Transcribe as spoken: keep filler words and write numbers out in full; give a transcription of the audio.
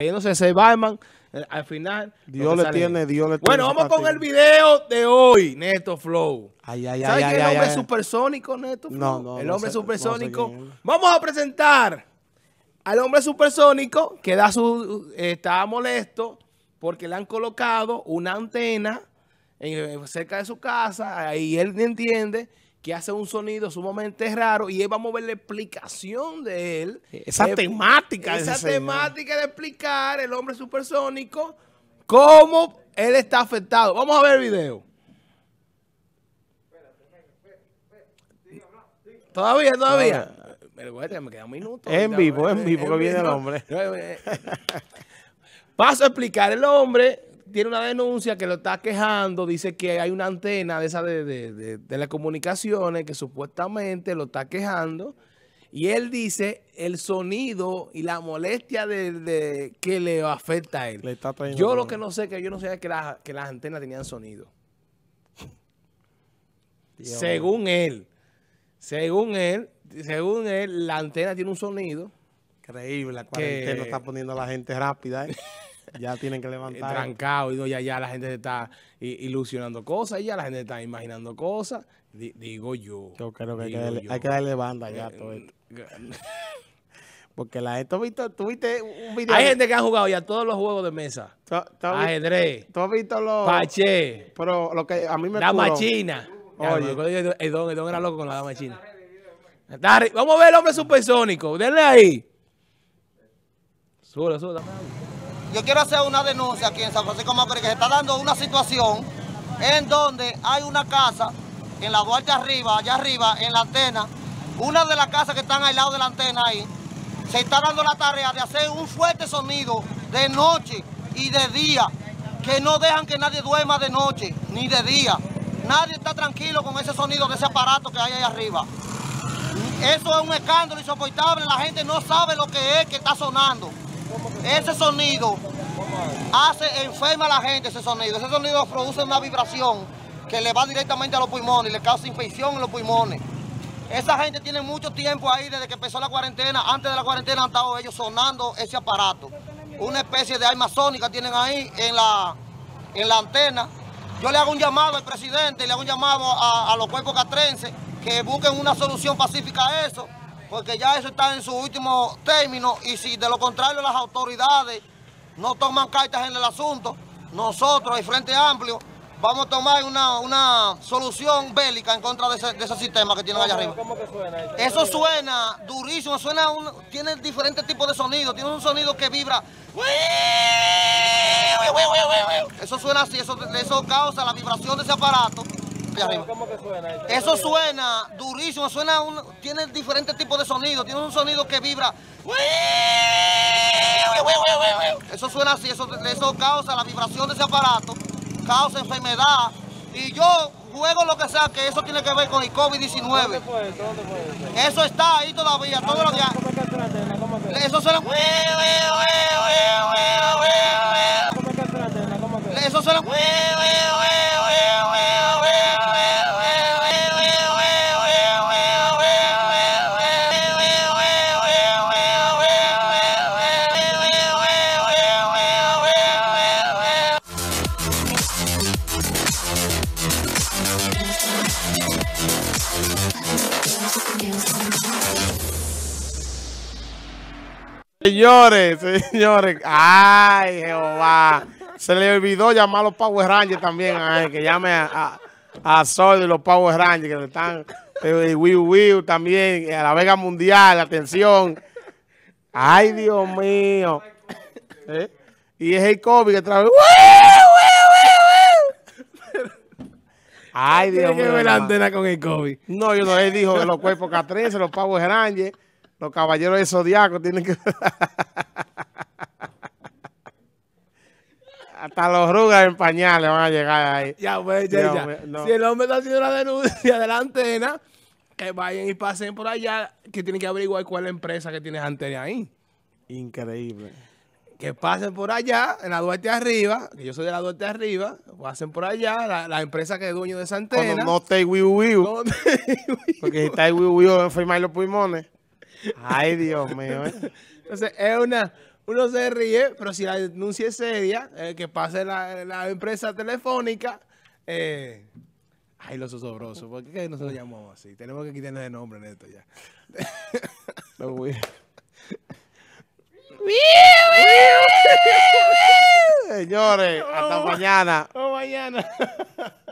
no sé, ese Batman, eh, al final. Dios le tiene, Dios le tiene. Bueno, vamos con el video de hoy, Neto Flow. Ay, ay, ¿Sabes ay, quién es ay, el hombre ay. supersónico, Neto Flow? No, no, El no hombre sé, supersónico. no sé quién es. Vamos a presentar al hombre supersónico que da su, eh, está molesto porque le han colocado una antena en, cerca de su casa y él entiende que hace un sonido sumamente raro y él vamos a ver la explicación de él. Esa eh, temática. Esa de ese temática de explicar el hombre supersónico cómo él está afectado. Vamos a ver el video. Todavía, todavía. Pero bueno, me queda un minuto. En vivo, en vivo que viene el hombre. Paso a explicar. El hombre tiene una denuncia que lo está quejando. Dice que hay una antena de esa de, de, de, de las comunicaciones que supuestamente lo está quejando. Y él dice el sonido y la molestia de, de que le afecta a él. Le está trayendo Yo lo problema. que no sé, que yo no sabía que, la, que las antenas tenían sonido. Dios. Según él. Según él, según él, la antena tiene un sonido. Increíble, la que- cuarentena está poniendo a la gente rápida. ¿eh? Ya tienen que eh, levantar. trancado y no, ya, ya la gente se está i- ilusionando cosas y ya la gente está imaginando cosas. Di- digo yo. Yo creo que hay que, digo darle, yo. hay que darle banda ya a todo esto. Porque la gente, ¿tú viste, tú viste un video? Hay de- gente que ha jugado ya todos los juegos de mesa. ¿Tú, tú has vi- Ajedrez, tú has visto los... paché, Pero lo que a mí me dama curó- china. Oye. Ya, me acuerdo que el don, el don era loco con la dama china. Está arri- Vamos a ver el hombre supersónico. Denle ahí. Súbelo, súbelo. dame algo. Yo quiero hacer una denuncia aquí en San Francisco de Macorís que se está dando una situación en donde hay una casa en la Duarte arriba, allá arriba, en la antena. Una de las casas que están al lado de la antena ahí, se está dando la tarea de hacer un fuerte sonido de noche y de día, que no dejan que nadie duerma de noche ni de día. Nadie está tranquilo con ese sonido de ese aparato que hay ahí arriba. Eso es un escándalo insoportable, la gente no sabe lo que es que está sonando. Ese sonido hace, enferma a la gente ese sonido. Ese sonido produce una vibración que le va directamente a los pulmones y le causa infección en los pulmones. Esa gente tiene mucho tiempo ahí desde que empezó la cuarentena. Antes de la cuarentena han estado ellos sonando ese aparato. Una especie de arma sónica tienen ahí en la, en la antena. Yo le hago un llamado al presidente, le hago un llamado a, a los cuerpos castrenses que busquen una solución pacífica a eso, porque ya eso está en su último término y si de lo contrario las autoridades no toman cartas en el asunto, nosotros, el Frente Amplio, vamos a tomar una, una solución bélica en contra de ese, de ese sistema que tienen allá arriba. ¿Cómo que suena eso? Eso suena durísimo, suena un, tiene diferentes tipos de sonidos, tiene un sonido que vibra. Eso suena así, eso, eso causa la vibración de ese aparato. allá arriba. ¿Cómo que suena eso? Eso suena durísimo, suena un, tiene diferentes tipos de sonidos, tiene un sonido que vibra. Eso suena así, eso, eso causa la vibración de ese aparato, causa enfermedad. Y yo juego lo que sea, que eso tiene que ver con el COVID diecinueve. ¿Dónde fue eso? ¿Dónde fue eso? Eso está ahí todavía, todos los días. ¿Cómo que hace una antena? ¿Cómo que? Eso suena. ¿Cómo que hace una antena? ¿Cómo que? Eso suena. Señores, señores, ay, Jehová, se le olvidó llamar a los Power Rangers también, ay, que llame a, a, a Sol de los Power Rangers, que le están, eh, Wiu Wiu también, a la Vega Mundial, atención, ay, Dios mío, ¿eh? Y es el COVID que trae, ay, Dios Tiene que mío, ver la hermano. antena con el COVID. No, yo no, él dijo que los cuerpos castrenses, los Power Rangers, los caballeros de Zodiaco tienen que... Hasta los rugas en pañales van a llegar ahí. Ya, pues, ya, Dios ya. mío, no. Si el hombre está haciendo la denuncia de la antena, que vayan y pasen por allá, que tienen que averiguar cuál es la empresa que tiene esa antena ahí. Increíble. Que pasen por allá, en la Duarte arriba, que yo soy de la Duarte arriba, pasen por allá, la, la empresa que es dueño de esa antena. Cuando no esté Wiu Wiu, No, porque si está el Wiu Wiu va a enfermar los pulmones. Ay, Dios mío. ¿eh? Entonces, es una uno se ríe, pero si la denuncia es seria, eh, que pase la, la empresa telefónica, eh, ay, los osobrosos, ¿por qué no se lo llamamos así? Tenemos que quitarle el nombre en esto ya. Señores, hasta mañana. Hasta mañana.